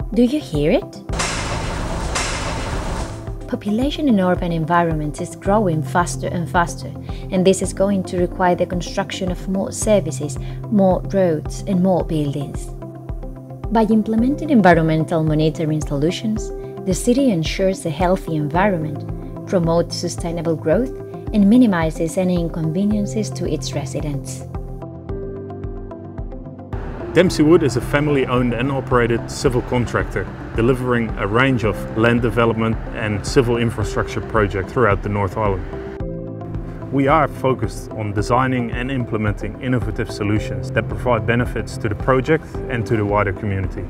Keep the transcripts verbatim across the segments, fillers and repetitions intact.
Do you hear it? Population in urban environments is growing faster and faster, and this is going to require the construction of more services, more roads, and more buildings. By implementing environmental monitoring solutions, the city ensures a healthy environment, promotes sustainable growth, and minimizes any inconveniences to its residents. Dempsey Wood is a family-owned and operated civil contractor, delivering a range of land development and civil infrastructure projects throughout the North Island. We are focused on designing and implementing innovative solutions that provide benefits to the project and to the wider community.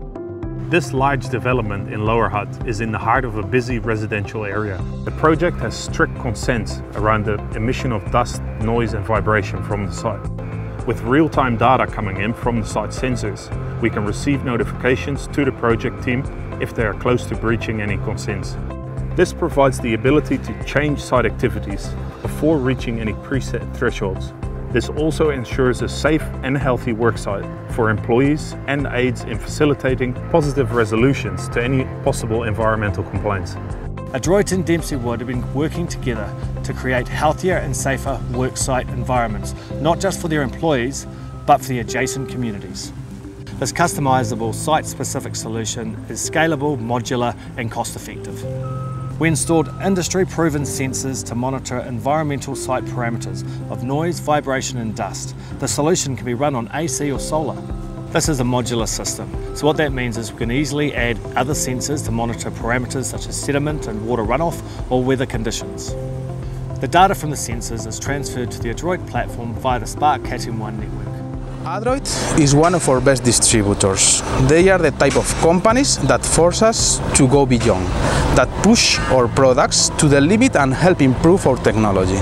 This large development in Lower Hutt is in the heart of a busy residential area. The project has strict consents around the emission of dust, noise and vibration from the site. With real-time data coming in from the site sensors, we can receive notifications to the project team if they are close to breaching any consents. This provides the ability to change site activities before reaching any preset thresholds. This also ensures a safe and healthy worksite for employees and aids in facilitating positive resolutions to any possible environmental complaints. Adroit and Dempsey Wood have been working together to create healthier and safer worksite environments, not just for their employees, but for the adjacent communities. This customisable site-specific solution is scalable, modular and cost-effective. We installed industry-proven sensors to monitor environmental site parameters of noise, vibration and dust. The solution can be run on A C or solar. This is a modular system, so what that means is we can easily add other sensors to monitor parameters such as sediment and water runoff or weather conditions. The data from the sensors is transferred to the Adroit platform via the Spark Cat M one network. Adroit is one of our best distributors. They are the type of companies that force us to go beyond, that push our products to the limit and help improve our technology.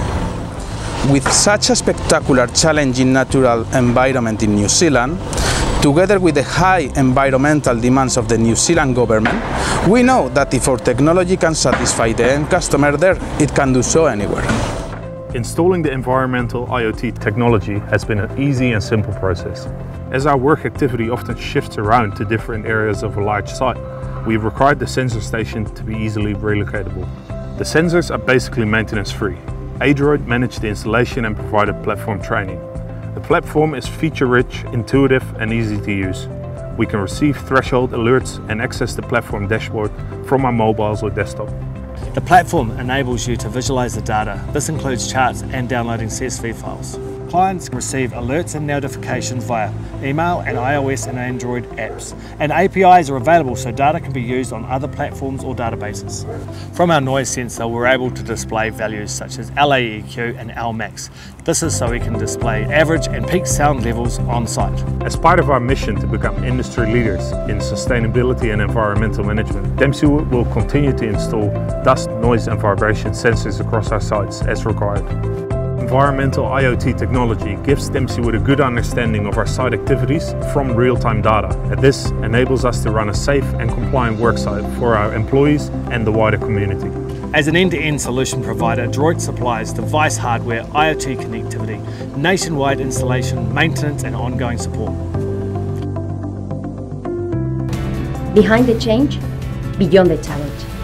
With such a spectacular, challenging natural environment in New Zealand, together with the high environmental demands of the New Zealand government, we know that if our technology can satisfy the end customer there, it can do so anywhere. Installing the environmental IoT technology has been an easy and simple process. As our work activity often shifts around to different areas of a large site, we've required the sensor station to be easily relocatable. The sensors are basically maintenance-free. Adroit managed the installation and provided platform training. The platform is feature-rich, intuitive and easy to use. We can receive threshold alerts and access the platform dashboard from our mobiles or desktop. The platform enables you to visualize the data. This includes charts and downloading C S V files. Clients can receive alerts and notifications via email and iOS and Android apps. And A P Is are available so data can be used on other platforms or databases. From our noise sensor, we're able to display values such as L A E Q and L max. This is so we can display average and peak sound levels on site. As part of our mission to become industry leaders in sustainability and environmental management, Dempsey Wood will continue to install dust, noise and vibration sensors across our sites as required. Environmental IoT technology gives Dempsey Wood a good understanding of our site activities from real-time data, and this enables us to run a safe and compliant worksite for our employees and the wider community. As an end-to-end solution provider, Adroit supplies device hardware, IoT connectivity, nationwide installation, maintenance and ongoing support. Behind the change, beyond the challenge.